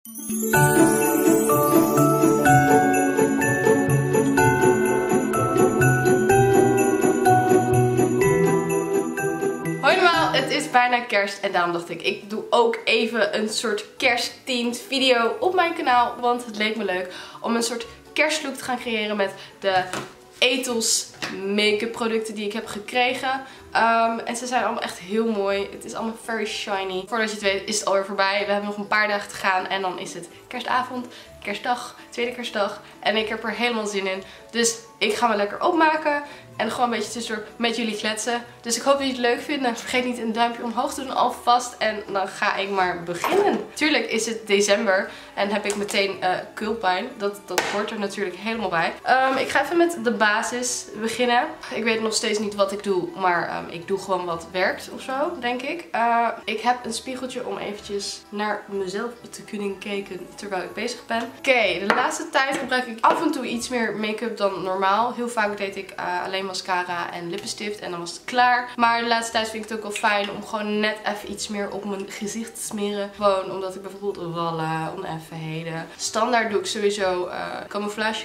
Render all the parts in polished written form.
Hoi allemaal, het is bijna kerst en daarom dacht ik doe ook even een soort kerstthemed video op mijn kanaal. Want het leek me leuk om een soort kerstlook te gaan creëren met de Ethos make-up producten die ik heb gekregen. En ze zijn allemaal echt heel mooi. Het is allemaal very shiny. Voordat je het weet is het alweer voorbij. We hebben nog een paar dagen te gaan en dan is het kerstavond, kerstdag, tweede kerstdag. En ik heb er helemaal zin in. Dus ik ga me lekker opmaken en gewoon een beetje tussendoor met jullie kletsen. Dus ik hoop dat jullie het leuk vinden. Vergeet niet een duimpje omhoog te doen alvast. En dan ga ik maar beginnen. Tuurlijk is het december en heb ik meteen keelpijn. Dat hoort er natuurlijk helemaal bij. Ik ga even met de basis beginnen. Ik weet nog steeds niet wat ik doe, maar ik doe gewoon wat werkt of zo, denk ik. Ik heb een spiegeltje om eventjes naar mezelf te kunnen kijken terwijl ik bezig ben. Oké, de laatste tijd gebruik ik af en toe iets meer make-up dan normaal. Heel vaak deed ik alleen mascara en lippenstift en dan was het klaar. Maar de laatste tijd vind ik het ook wel fijn om gewoon net even iets meer op mijn gezicht te smeren. Gewoon omdat ik bijvoorbeeld wallen, oneffenheden. Standaard doe ik sowieso camouflage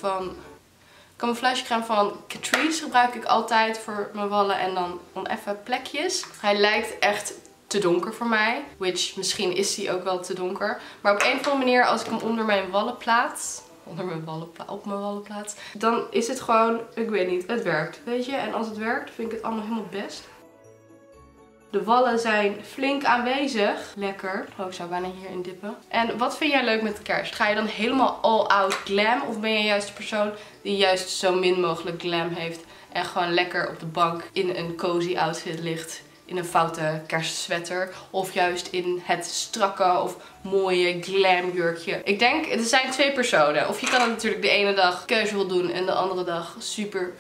crème van Catrice gebruik ik altijd voor mijn wallen en dan oneffen plekjes. Hij lijkt echt te donker voor mij. Which misschien is hij ook wel te donker. Maar op een of andere manier als ik hem onder mijn wallen plaats. Op mijn wallen plaats. Dan is het gewoon, ik weet niet, het werkt. Weet je? En als het werkt vind ik het allemaal helemaal best. De wallen zijn flink aanwezig. Lekker. Oh, ik zou bijna hierin dippen. En wat vind jij leuk met kerst? Ga je dan helemaal all-out glam? Of ben je juist de persoon die juist zo min mogelijk glam heeft? En gewoon lekker op de bank in een cozy outfit ligt? In een foute kerstsweater. Of juist in het strakke of mooie glam jurkje. Ik denk, er zijn twee personen. Of je kan het natuurlijk de ene dag casual doen en de andere dag super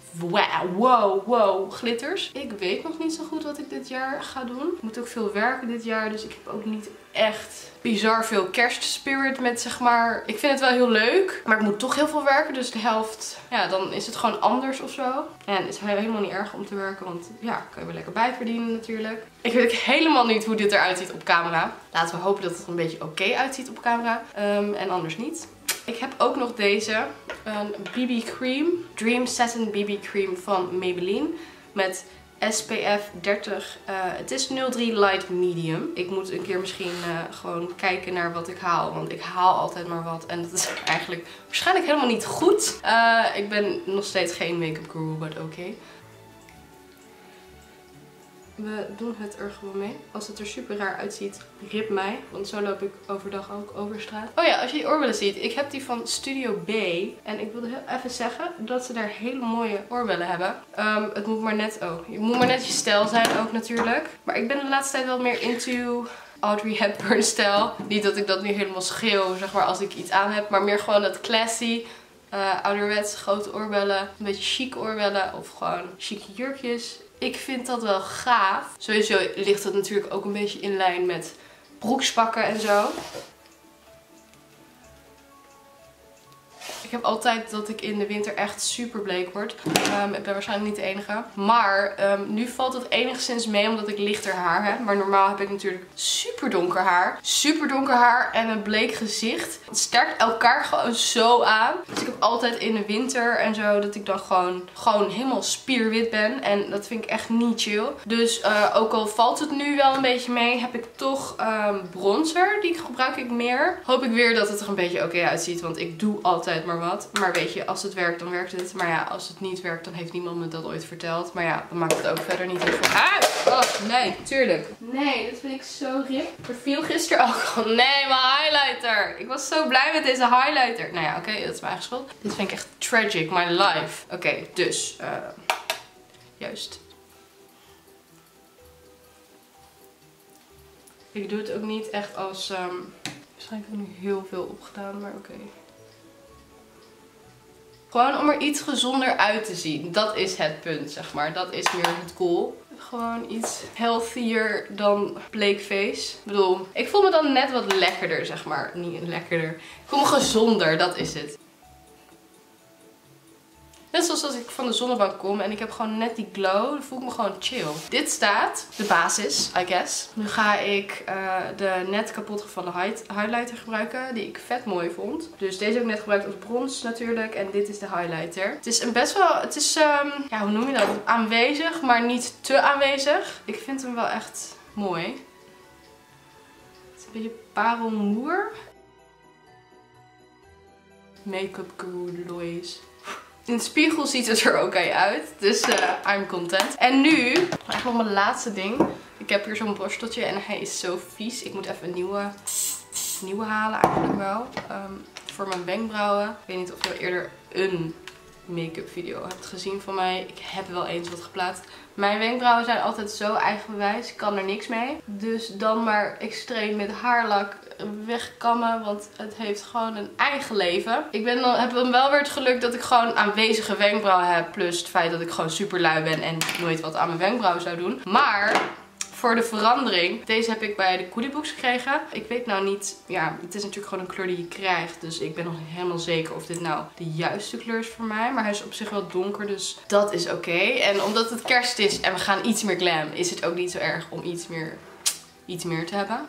wow, glitters. Ik weet nog niet zo goed wat ik dit jaar ga doen. Ik moet ook veel werken dit jaar, dus ik heb ook niet echt bizar veel kerstspirit met, zeg maar. Ik vind het wel heel leuk, maar ik moet toch heel veel werken, dus de helft, ja, dan is het gewoon anders of zo. En het is helemaal niet erg om te werken, want ja, kan je wel lekker bijverdienen natuurlijk. Ik weet ook helemaal niet hoe dit eruit ziet op camera. Laten we hopen dat het er een beetje oké uitziet op camera. En anders niet. Ik heb ook nog deze, een BB Cream, Dream Satin BB Cream van Maybelline met SPF 30. Het is 03 Light Medium. Ik moet een keer misschien gewoon kijken naar wat ik haal, want ik haal altijd maar wat en dat is eigenlijk waarschijnlijk helemaal niet goed. Ik ben nog steeds geen make-up guru, but oké. We doen het er gewoon mee. Als het er super raar uitziet, rip mij. Want zo loop ik overdag ook over straat. Oh ja, als je die oorbellen ziet. Ik heb die van Studio B. En ik wilde heel even zeggen dat ze daar hele mooie oorbellen hebben. Het moet maar net, je moet maar net je stijl zijn ook natuurlijk. Maar ik ben de laatste tijd wel meer into Audrey Hepburn stijl. Niet dat ik dat nu helemaal schreeuw, zeg maar, als ik iets aan heb. Maar meer gewoon dat classy. Ouderwets, grote oorbellen. Een beetje chic oorbellen. Of gewoon chique jurkjes. Ik vind dat wel gaaf. Sowieso ligt het natuurlijk ook een beetje in lijn met broekspakken en zo. Ik heb altijd dat ik in de winter echt super bleek word. Ik ben waarschijnlijk niet de enige. Maar nu valt het enigszins mee omdat ik lichter haar heb. Maar normaal heb ik natuurlijk super donker haar. Super donker haar en een bleek gezicht. Het sterkt elkaar gewoon zo aan. Dus ik heb altijd in de winter en zo dat ik dan gewoon helemaal spierwit ben. En dat vind ik echt niet chill. Dus ook al valt het nu wel een beetje mee, heb ik toch bronzer. Die gebruik ik meer. Hoop ik weer dat het er een beetje oké uitziet. Want ik doe altijd maar wat. Maar weet je, als het werkt, dan werkt het. Maar ja, als het niet werkt, dan heeft niemand me dat ooit verteld. Maar ja, dan maakt het ook verder niet heel veel uit. Oh, nee, tuurlijk. Nee, dat vind ik zo rip. Er viel gisteren ook al. Nee, mijn highlighter. Ik was zo blij met deze highlighter. Nou ja, oké, dat is mijn eigen schuld. Dit vind ik echt tragic, my life. Oké, dus, juist. Ik doe het ook niet echt als, waarschijnlijk heb ik nu heel veel opgedaan, maar oké. Gewoon om er iets gezonder uit te zien. Dat is het punt, zeg maar. Dat is meer het goal. Gewoon iets healthier dan bleekface. Ik bedoel, ik voel me dan net wat lekkerder, zeg maar. Niet lekkerder. Ik voel me gezonder, dat is het. Net zoals als ik van de zonnebank kom en ik heb gewoon net die glow. Dan voel ik me gewoon chill. Dit staat de basis, I guess. Nu ga ik de net kapotgevallen highlighter gebruiken. Die ik vet mooi vond. Dus deze heb ik net gebruikt als brons natuurlijk. En dit is de highlighter. Het is een best wel, het is, ja, hoe noem je dat? Aanwezig, maar niet te aanwezig. Ik vind hem wel echt mooi. Het is een beetje parelmoer. Make-up Guru Louise. In de spiegel ziet het er oké uit. Dus I'm content. En nu, eigenlijk nog mijn laatste ding. Ik heb hier zo'n borsteltje en hij is zo vies. Ik moet even een nieuwe halen eigenlijk wel. Voor mijn wenkbrauwen. Ik weet niet of je al eerder een make-up video hebt gezien van mij. Ik heb wel eens wat geplaatst. Mijn wenkbrauwen zijn altijd zo eigenbewijs. Ik kan er niks mee. Dus dan maar extreem met haarlak wegkammen. Want het heeft gewoon een eigen leven. Ik heb dan wel weer het geluk dat ik gewoon aanwezige wenkbrauwen heb. Plus het feit dat ik gewoon super lui ben en nooit wat aan mijn wenkbrauwen zou doen. Maar voor de verandering. Deze heb ik bij de Goodiebox gekregen. Ik weet nou niet. Ja, het is natuurlijk gewoon een kleur die je krijgt. Dus ik ben nog niet helemaal zeker of dit nou de juiste kleur is voor mij. Maar hij is op zich wel donker. Dus dat is oké. En omdat het kerst is en we gaan iets meer glam. Is het ook niet zo erg om iets meer te hebben.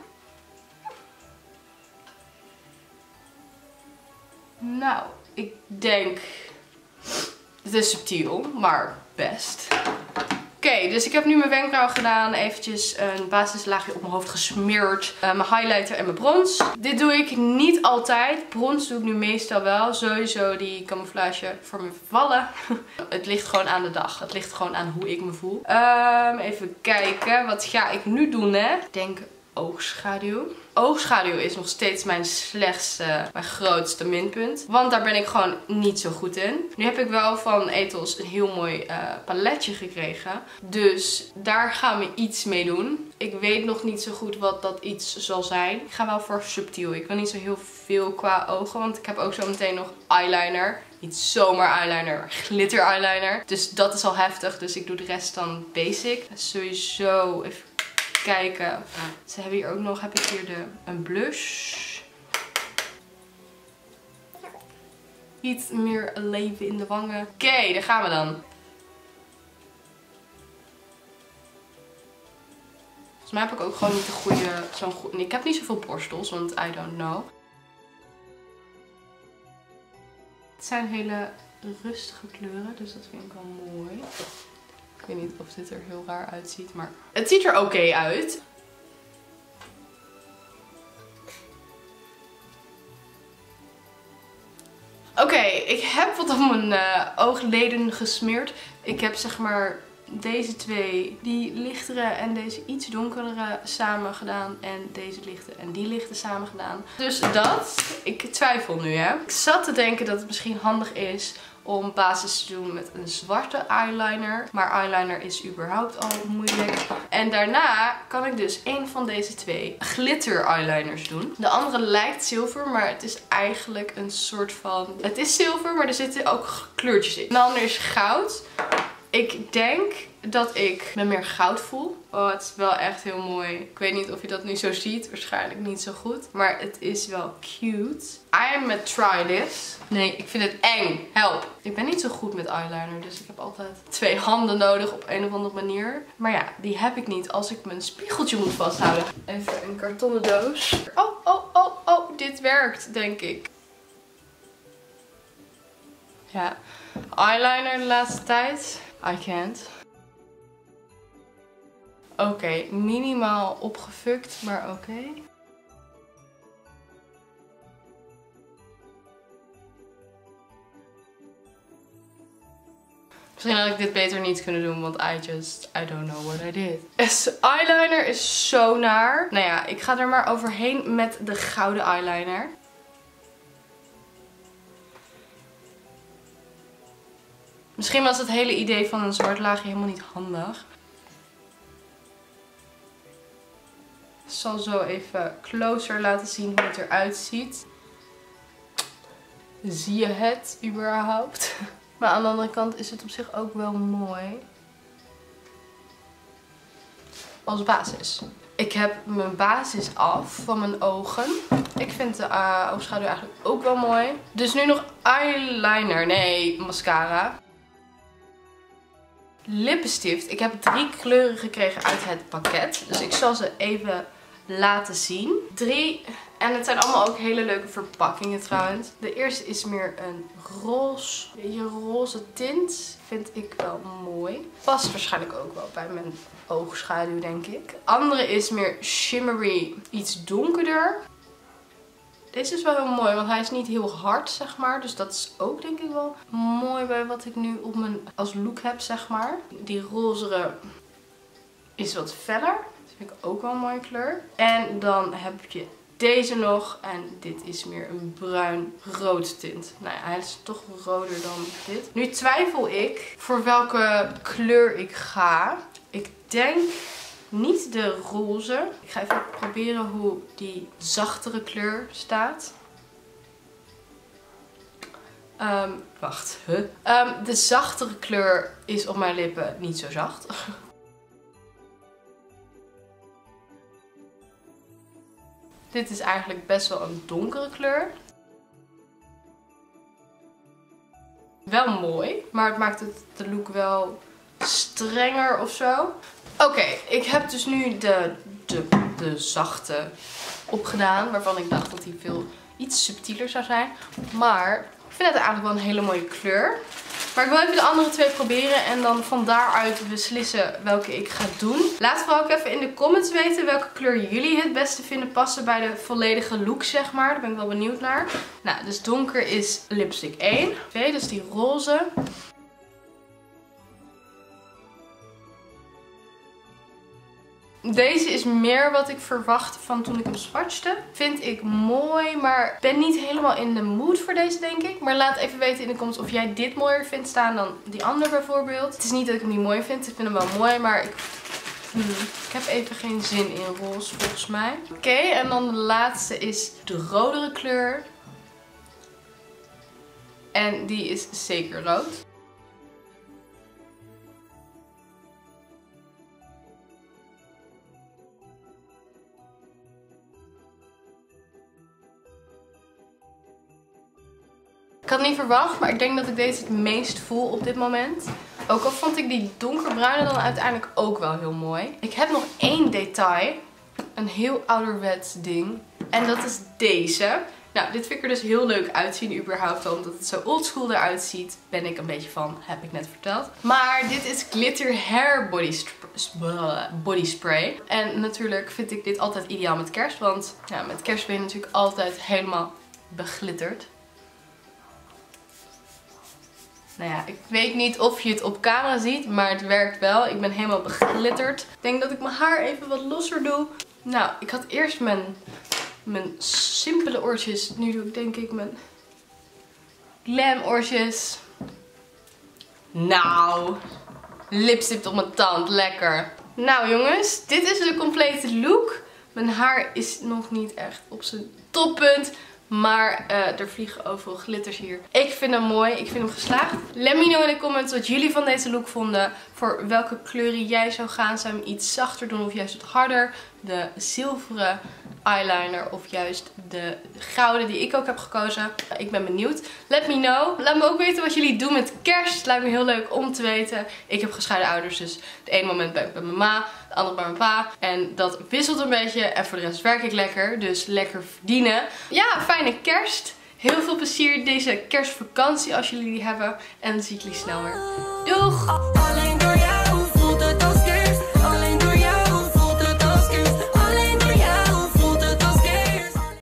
Nou, ik denk. Het is subtiel. Maar best. Oké, dus ik heb nu mijn wenkbrauw gedaan. Eventjes een basislaagje op mijn hoofd gesmeerd. Mijn highlighter en mijn brons. Dit doe ik niet altijd. Brons doe ik nu meestal wel. Sowieso die camouflage voor me vallen. Het ligt gewoon aan de dag. Het ligt gewoon aan hoe ik me voel. Even kijken. Wat ga ik nu doen, hè? Ik denk oogschaduw. Oogschaduw is nog steeds mijn grootste minpunt. Want daar ben ik gewoon niet zo goed in. Nu heb ik wel van Ethos een heel mooi paletje gekregen. Dus daar gaan we iets mee doen. Ik weet nog niet zo goed wat dat iets zal zijn. Ik ga wel voor subtiel. Ik wil niet zo heel veel qua ogen. Want ik heb ook zo meteen nog eyeliner. Niet zomaar eyeliner, maar glitter eyeliner. Dus dat is al heftig. Dus ik doe de rest dan basic. Sowieso even kijken. Ze hebben hier ook nog, heb ik hier een blush. Iets meer leven in de wangen. Oké, daar gaan we dan. Volgens mij heb ik ook gewoon niet de goede, ik heb niet zoveel borstels, want I don't know. Het zijn hele rustige kleuren, dus dat vind ik wel mooi. Ik weet niet of dit er heel raar uitziet, maar het ziet er oké uit. Oké, ik heb wat op mijn oogleden gesmeerd. Ik heb zeg maar deze twee, die lichtere en deze iets donkerdere samen gedaan. En deze lichte en die lichte samen gedaan. Dus dat. Ik twijfel nu, hè. Ik zat te denken dat het misschien handig is om basis te doen met een zwarte eyeliner. Maar eyeliner is überhaupt al moeilijk. En daarna kan ik dus een van deze twee glitter eyeliners doen. De andere lijkt zilver, maar het is eigenlijk een soort van... Het is zilver, maar er zitten ook kleurtjes in. De andere is goud. Ik denk dat ik me meer goud voel. Oh, het is wel echt heel mooi. Ik weet niet of je dat nu zo ziet. Waarschijnlijk niet zo goed. Maar het is wel cute. I am met try this. Nee, ik vind het eng. Help. Ik ben niet zo goed met eyeliner. Dus ik heb altijd 2 handen nodig op een of andere manier. Maar ja, die heb ik niet als ik mijn spiegeltje moet vasthouden. Even een kartonnen doos. Oh. Dit werkt, denk ik. Ja. Eyeliner de laatste tijd. I can't. Oké, minimaal opgefukt, maar oké. Misschien had ik dit beter niet kunnen doen, want I don't know what I did. Eyeliner is zo naar. Nou ja, ik ga er maar overheen met de gouden eyeliner. Misschien was het hele idee van een zwart laagje helemaal niet handig. Ik zal zo even closer laten zien hoe het eruit ziet. Zie je het überhaupt? Maar aan de andere kant is het op zich ook wel mooi. Als basis. Ik heb mijn basis af van mijn ogen. Ik vind de oogschaduw eigenlijk ook wel mooi. Dus nu nog eyeliner. Nee, mascara. lippenstift. Ik heb 3 kleuren gekregen uit het pakket. Dus ik zal ze even laten zien. 3. En het zijn allemaal ook hele leuke verpakkingen trouwens. De eerste is meer een roze, beetje roze tint. Vind ik wel mooi. Past waarschijnlijk ook wel bij mijn oogschaduw, denk ik. De andere is meer shimmery, iets donkerder. Deze is wel heel mooi, want hij is niet heel hard, zeg maar. Dus dat is ook denk ik wel mooi bij wat ik nu op mijn als look heb, zeg maar. Die rozere is wat feller. Dat vind ik ook wel een mooie kleur. En dan heb je deze nog. En dit is meer een bruin-rood tint. Nou ja, hij is toch roder dan dit. Nu twijfel ik voor welke kleur ik ga. Ik denk niet de roze. Ik ga even proberen hoe die zachtere kleur staat. Wacht. De zachtere kleur is op mijn lippen niet zo zacht. Dit is eigenlijk best wel een donkere kleur. Wel mooi, maar het maakt de look wel strenger of zo. Oké, ik heb dus nu de zachte opgedaan, waarvan ik dacht dat hij iets subtieler zou zijn. Maar ik vind het eigenlijk wel een hele mooie kleur. Maar ik wil even de andere 2 proberen en dan van daaruit beslissen welke ik ga doen. Laat vooral ook even in de comments weten welke kleur jullie het beste vinden passen bij de volledige look, zeg maar. Daar ben ik wel benieuwd naar. Nou, dus donker is lipstick 1. 2, dus die roze. Deze is meer wat ik verwachtte van toen ik hem swatchte. Vind ik mooi, maar ben niet helemaal in de mood voor deze, denk ik. Maar laat even weten in de comments of jij dit mooier vindt staan dan die andere bijvoorbeeld. Het is niet dat ik hem niet mooi vind. Ik vind hem wel mooi, maar ik heb even geen zin in roze volgens mij. Oké, en dan de laatste is de rodere kleur. En die is zeker rood. Ik had het niet verwacht, maar ik denk dat ik deze het meest voel op dit moment. Ook al vond ik die donkerbruine dan uiteindelijk ook wel heel mooi. Ik heb nog 1 detail. Een heel ouderwets ding. En dat is deze. Nou, dit vind ik er dus heel leuk uitzien überhaupt. Omdat het zo oldschool eruit ziet. Ben ik een beetje van, heb ik net verteld. Maar dit is Glitter Hair Body Spray. En natuurlijk vind ik dit altijd ideaal met kerst. Want ja, met kerst ben je natuurlijk altijd helemaal beglitterd. Nou ja, ik weet niet of je het op camera ziet, maar het werkt wel. Ik ben helemaal beglitterd. Ik denk dat ik mijn haar even wat losser doe. Nou, ik had eerst mijn simpele oortjes. Nu doe ik denk ik mijn glam oortjes. Nou, lipstift op mijn tand. Lekker. Nou jongens, dit is de complete look. Mijn haar is nog niet echt op zijn toppunt. Maar er vliegen overal glitters hier. Ik vind hem mooi. Ik vind hem geslaagd. Let me know in de comments wat jullie van deze look vonden. Voor welke kleuren jij zou gaan. Zou je hem iets zachter doen of juist wat harder? De zilveren eyeliner of juist de gouden die ik ook heb gekozen. Ik ben benieuwd. Let me know. Laat me ook weten wat jullie doen met kerst. Lijkt me heel leuk om te weten. Ik heb gescheiden ouders, dus het ene moment ben ik bij mijn ma, het andere bij mijn pa. En dat wisselt een beetje. En voor de rest werk ik lekker. Dus lekker verdienen. Ja, fijne kerst. Heel veel plezier deze kerstvakantie als jullie die hebben. En dan zie ik jullie snel weer. Doeg!